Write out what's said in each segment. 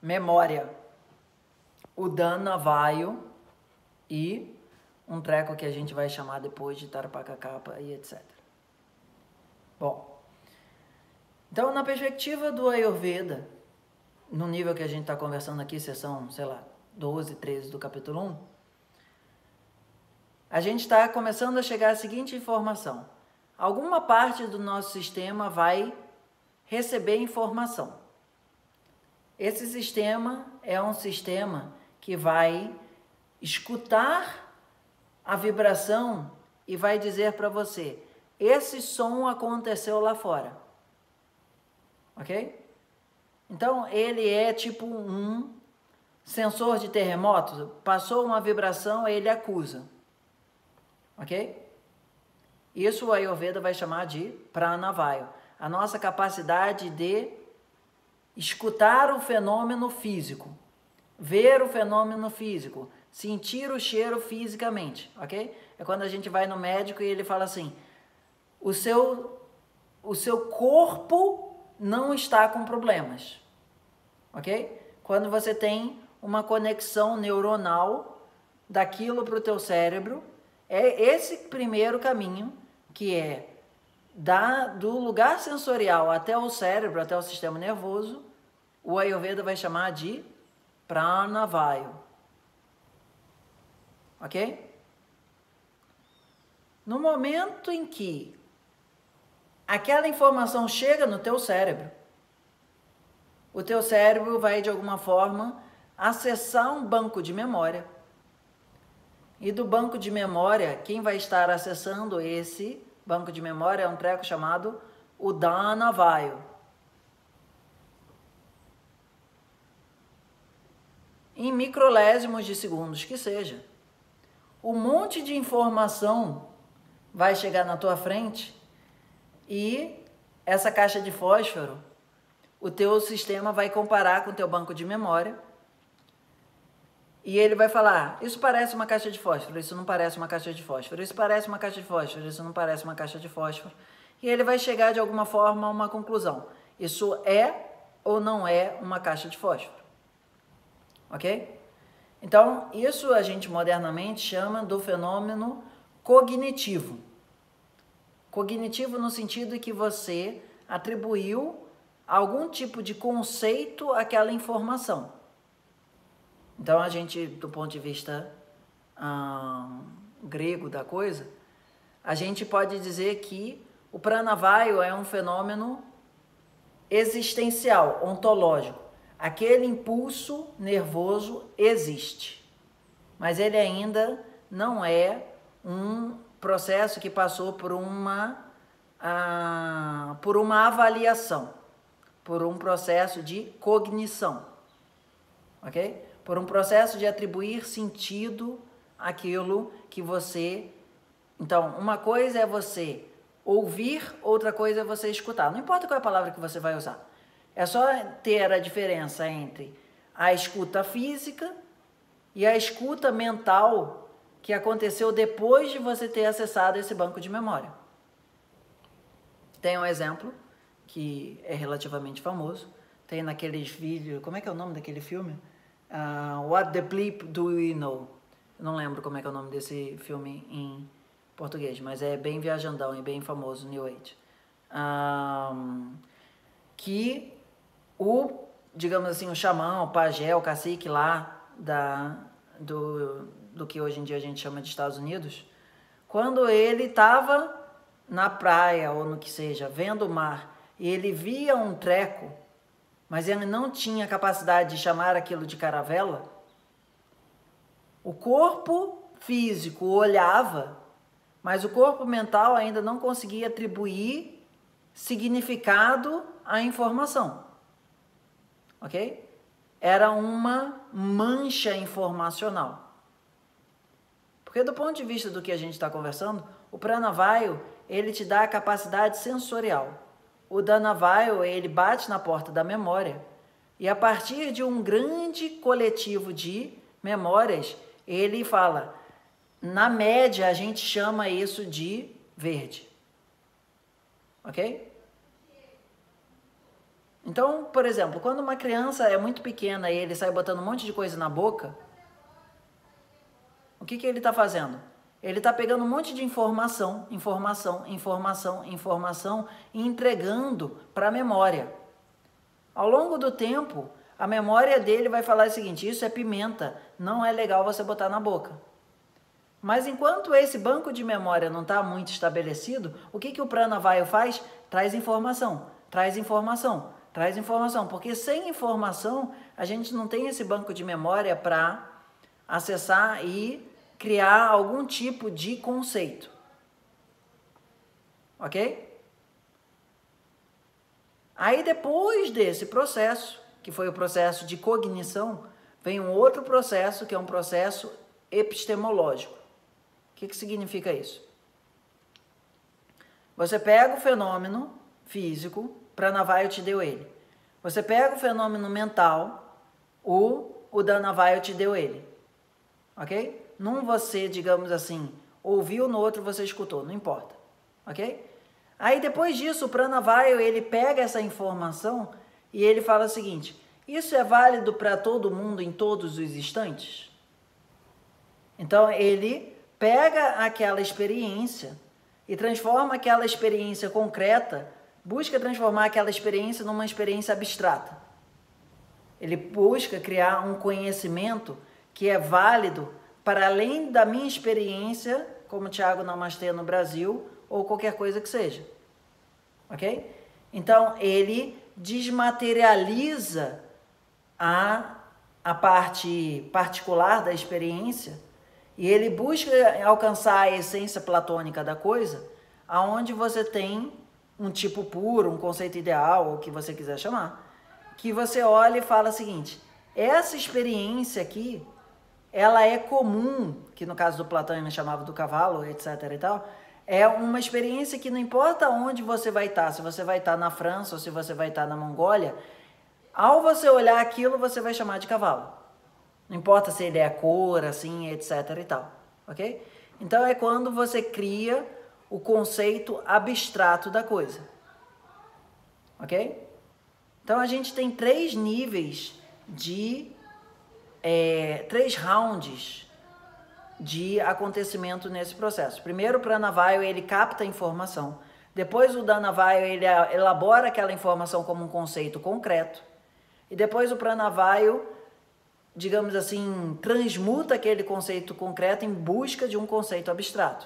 memória, Udana Vayu e um treco que a gente vai chamar depois de Tarapakakapa e etc. Bom, então na perspectiva do Ayurveda, no nível que a gente está conversando aqui, sessão, sei lá, 12, 13 do capítulo 1, a gente está começando a chegar à seguinte informação. Alguma parte do nosso sistema vai receber informação. Esse sistema é um sistema que vai escutar a vibração e vai dizer para você, esse som aconteceu lá fora. Ok? Então, ele é tipo um sensor de terremoto, passou uma vibração, ele acusa. Ok? Isso o Ayurveda vai chamar de Pranavayu. A nossa capacidade de escutar o fenômeno físico, ver o fenômeno físico, sentir o cheiro fisicamente, ok? É quando a gente vai no médico e ele fala assim, o seu corpo não está com problemas, ok? Quando você tem uma conexão neuronal daquilo para o teu cérebro, é esse primeiro caminho que é do lugar sensorial até o cérebro, até o sistema nervoso, o Ayurveda vai chamar de Pranavayu. Ok? No momento em que aquela informação chega no teu cérebro, o teu cérebro vai de alguma forma acessar um banco de memória. E do banco de memória, quem vai estar acessando esse banco de memória é um treco chamado Udana Vayu. Em microlésimos de segundos que seja. Um monte de informação vai chegar na tua frente e essa caixa de fósforo, o teu sistema vai comparar com o teu banco de memória e ele vai falar, isso parece uma caixa de fósforo, isso não parece uma caixa de fósforo, isso parece uma caixa de fósforo, isso não parece uma caixa de fósforo. E ele vai chegar de alguma forma a uma conclusão. Isso é ou não é uma caixa de fósforo. Ok? Então, isso a gente modernamente chama do fenômeno cognitivo. Cognitivo no sentido que você atribuiu algum tipo de conceito àquela informação. Então, a gente, do ponto de vista grego da coisa, a gente pode dizer que o Pranavayu é um fenômeno existencial, ontológico. Aquele impulso nervoso existe, mas ele ainda não é um processo que passou por uma avaliação, por um processo de cognição, ok? Por um processo de atribuir sentido àquilo que você... Então, uma coisa é você ouvir, outra coisa é você escutar. Não importa qual é a palavra que você vai usar. É só ter a diferença entre a escuta física e a escuta mental que aconteceu depois de você ter acessado esse banco de memória. Tem um exemplo que é relativamente famoso. Tem naqueles vídeos... Como é que é o nome daquele filme? What the Bleep Do We Know? Eu não lembro como é que é o nome desse filme em português, mas é bem viajandão e bem famoso, New Age. Que digamos assim, o xamã, o pajé, o cacique lá do que hoje em dia a gente chama de Estados Unidos, quando ele estava na praia ou no que seja, vendo o mar, e ele via um treco, mas ele não tinha capacidade de chamar aquilo de caravela, o corpo físico olhava, mas o corpo mental ainda não conseguia atribuir significado à informação. Ok? Era uma mancha informacional. Porque do ponto de vista do que a gente está conversando, o Pranavayu, ele te dá a capacidade sensorial. O Dhanavayu, ele bate na porta da memória e a partir de um grande coletivo de memórias, ele fala, na média a gente chama isso de verde. Ok? Então, por exemplo, quando uma criança é muito pequena e ele sai botando um monte de coisa na boca, o que ele está fazendo? Ele está pegando um monte de informação e entregando para a memória. Ao longo do tempo, a memória dele vai falar o seguinte: isso é pimenta, não é legal você botar na boca. Mas enquanto esse banco de memória não está muito estabelecido, o que o Pranavayu faz? Traz informação, porque sem informação a gente não tem esse banco de memória para acessar e criar algum tipo de conceito. Ok? Aí depois desse processo, que foi o processo de cognição, vem um outro processo, que é um processo epistemológico. O que significa isso? Você pega o fenômeno físico, Pranavayu te deu ele. Você pega o fenômeno mental, o Dhanavayu te deu ele. Ok? Num você, digamos assim, ouviu, no outro você escutou, não importa. Ok? Aí depois disso, o Pranavayu, ele pega essa informação e ele fala o seguinte: isso é válido para todo mundo em todos os instantes? Então ele pega aquela experiência e transforma aquela experiência concreta, busca transformar aquela experiência numa experiência abstrata. Ele busca criar um conhecimento que é válido para além da minha experiência, como Thiago Namastê no Brasil, ou qualquer coisa que seja. Ok? Então, ele desmaterializa a parte particular da experiência e ele busca alcançar a essência platônica da coisa, aonde você tem um tipo puro, um conceito ideal, ou o que você quiser chamar, que você olha e fala o seguinte: essa experiência aqui, ela é comum, que no caso do Platão ele chamava do cavalo, etc. e tal, é uma experiência que não importa onde você vai estar, se você vai estar na França ou se você vai estar na Mongólia, ao você olhar aquilo, você vai chamar de cavalo. Não importa se ele é a cor, assim, etc. e tal, ok? Então é quando você cria o conceito abstrato da coisa, ok? Então a gente tem 3 níveis de 3 rounds de acontecimento nesse processo. Primeiro, o Pranavayu, ele capta a informação. Depois, o Dhanavayu, ele elabora aquela informação como um conceito concreto. E depois, o Pranavayu, digamos assim, transmuta aquele conceito concreto em busca de um conceito abstrato.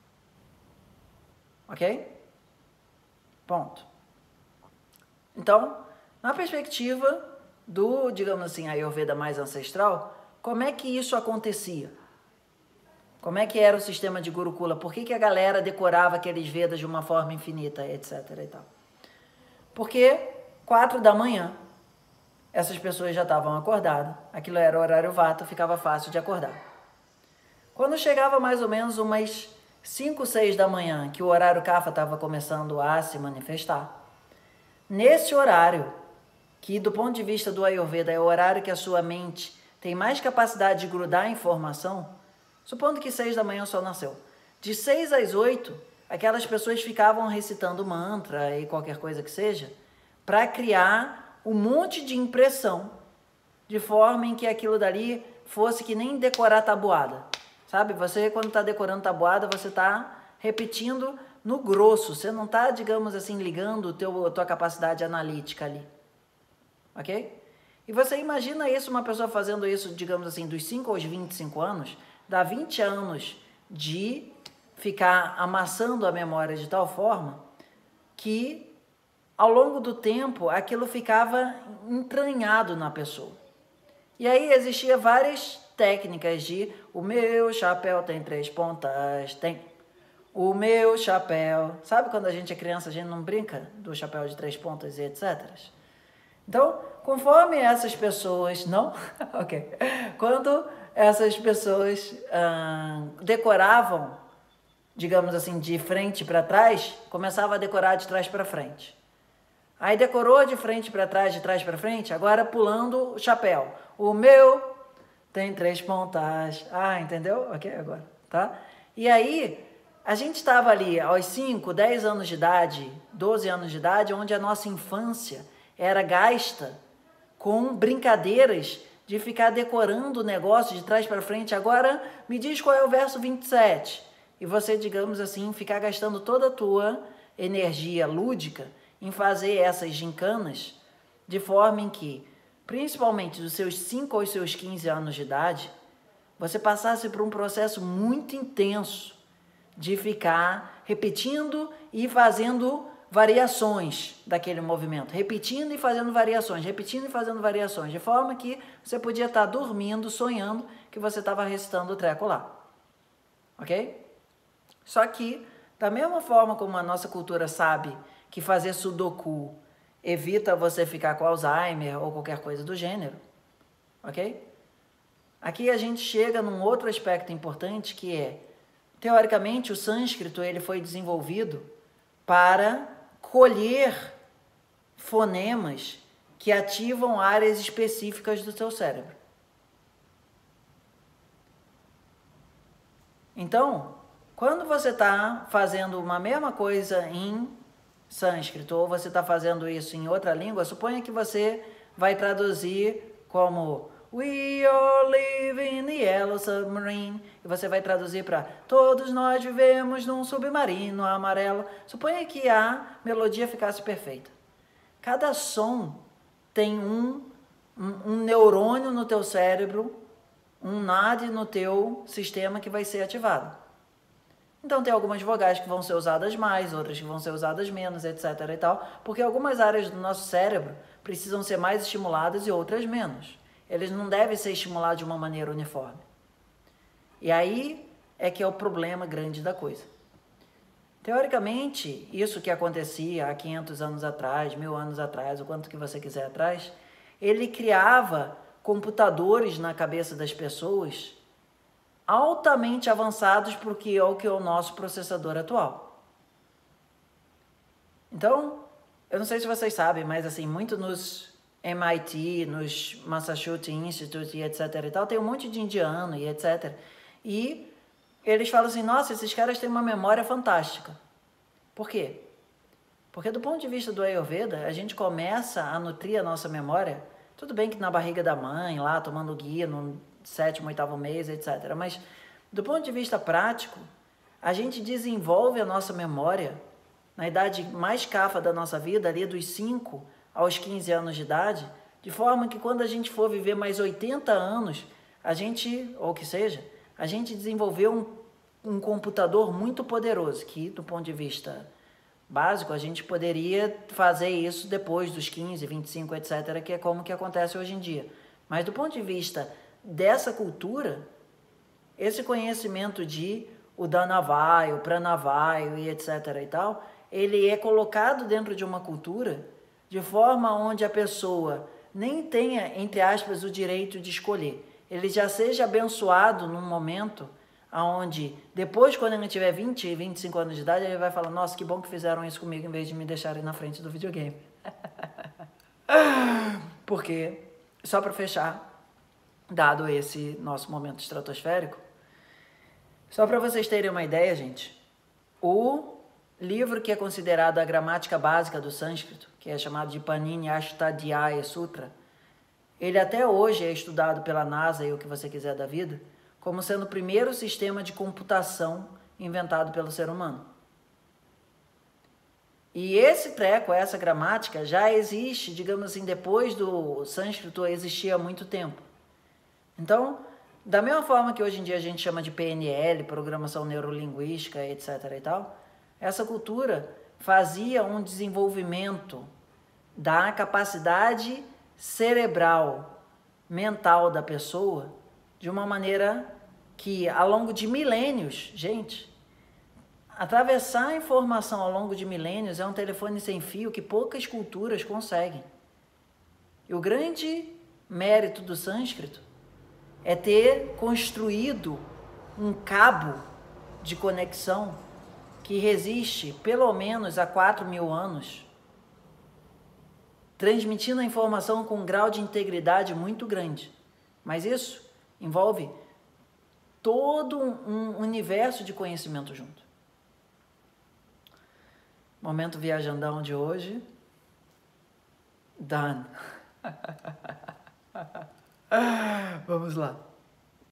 Ok? Ponto. Então, na perspectiva do, digamos assim, Ayurveda mais ancestral, como é que isso acontecia? Como é que era o sistema de Gurukula? Por que a galera decorava aqueles Vedas de uma forma infinita, etc. e tal? Porque 4 da manhã, essas pessoas já estavam acordadas, aquilo era horário Vata, ficava fácil de acordar. Quando chegava mais ou menos umas 5, 6 da manhã, que o horário Kapha estava começando a se manifestar, nesse horário, que do ponto de vista do Ayurveda é o horário que a sua mente tem mais capacidade de grudar a informação, supondo que 6 da manhã o sol nasceu, de 6 às 8, aquelas pessoas ficavam recitando mantra e qualquer coisa que seja, para criar um monte de impressão, de forma em que aquilo dali fosse que nem decorar tabuada. Sabe, você quando está decorando tabuada, você está repetindo no grosso, você não está, digamos assim, ligando a tua capacidade analítica ali. Ok? E você imagina isso, uma pessoa fazendo isso, digamos assim, dos 5 aos 25 anos, dá 20 anos de ficar amassando a memória de tal forma que, ao longo do tempo, aquilo ficava entranhado na pessoa. E aí existia várias técnicas de o meu chapéu tem 3 pontas, tem o meu chapéu. Sabe quando a gente é criança, a gente não brinca do chapéu de 3 pontas e etc. Então, conforme essas pessoas... Não? Ok. Quando essas pessoas decoravam, digamos assim, de frente para trás, começava a decorar de trás para frente. Aí decorou de frente para trás, de trás para frente, agora pulando o chapéu. O meu tem 3 pontas. Ah, entendeu? Ok, agora, tá? E aí, a gente estava ali aos 5, 10 anos de idade, 12 anos de idade, onde a nossa infância era gasta com brincadeiras de ficar decorando o negócio de trás para frente. Agora me diz qual é o verso 27. E você, digamos assim, ficar gastando toda a tua energia lúdica em fazer essas gincanas, de forma em que, principalmente dos seus 5 aos seus 15 anos de idade, você passasse por um processo muito intenso de ficar repetindo e fazendo variações daquele movimento, repetindo e fazendo variações, de forma que você podia estar dormindo, sonhando que você estava recitando o treco lá, ok? Só que, da mesma forma como a nossa cultura sabe que fazer sudoku evita você ficar com Alzheimer ou qualquer coisa do gênero, ok? Aqui a gente chega num outro aspecto importante que é, teoricamente, o sânscrito ele foi desenvolvido para colher fonemas que ativam áreas específicas do seu cérebro. Então, quando você está fazendo uma mesma coisa em sânscrito, ou você está fazendo isso em outra língua, suponha que você vai traduzir como We all live in the yellow submarine. E você vai traduzir para todos nós vivemos num submarino amarelo. Suponha que a melodia ficasse perfeita. Cada som tem um neurônio no teu cérebro, um NAD no teu sistema que vai ser ativado. Então tem algumas vogais que vão ser usadas mais, outras que vão ser usadas menos, etc. e tal, porque algumas áreas do nosso cérebro precisam ser mais estimuladas e outras menos. Eles não devem ser estimulados de uma maneira uniforme. E aí é que é o problema grande da coisa. Teoricamente, isso que acontecia há 500 anos atrás, 1000 anos atrás, o quanto que você quiser atrás, ele criava computadores na cabeça das pessoas altamente avançados para o que é o nosso processador atual. Então, eu não sei se vocês sabem, mas assim, muito nos MIT, nos Massachusetts Institute e etc e tal, tem um monte de indiano e etc. E eles falam assim, nossa, esses caras têm uma memória fantástica. Por quê? Porque do ponto de vista do Ayurveda, a gente começa a nutrir a nossa memória, tudo bem que na barriga da mãe, lá tomando guia no 7º, 8º mês, etc. Mas do ponto de vista prático, a gente desenvolve a nossa memória na idade mais cafa da nossa vida, ali dos 5 aos 15 anos de idade, de forma que quando a gente for viver mais 80 anos, a gente, ou que seja, a gente desenvolveu um computador muito poderoso, que do ponto de vista básico, a gente poderia fazer isso depois dos 15, 25, etc., que é como que acontece hoje em dia. Mas do ponto de vista dessa cultura, esse conhecimento de o Dhanavayu, o Pranavayu e etc. e tal, ele é colocado dentro de uma cultura de forma onde a pessoa nem tenha, entre aspas, o direito de escolher. Ele já seja abençoado num momento onde, depois, quando ele tiver 20, 25 anos de idade, ele vai falar, nossa, que bom que fizeram isso comigo em vez de me deixarem na frente do videogame. Porque, só para fechar, dado esse nosso momento estratosférico, só para vocês terem uma ideia, gente, o livro que é considerado a gramática básica do sânscrito, que é chamado de Panini Ashtadhyayi Sutra, ele até hoje é estudado pela NASA e o que você quiser da vida, como sendo o primeiro sistema de computação inventado pelo ser humano. E esse treco, essa gramática, já existe, digamos assim, depois do sânscrito existir há muito tempo. Então, da mesma forma que hoje em dia a gente chama de PNL, Programação Neurolinguística, etc. e tal, essa cultura fazia um desenvolvimento da capacidade cerebral, mental da pessoa, de uma maneira que, ao longo de milênios, gente, atravessar a informação ao longo de milênios é um telefone sem fio que poucas culturas conseguem. E o grande mérito do sânscrito é ter construído um cabo de conexão que resiste pelo menos a 4.000 anos, transmitindo a informação com um grau de integridade muito grande. Mas isso envolve todo um universo de conhecimento junto. Momento viajandão de hoje. Done. Vamos lá.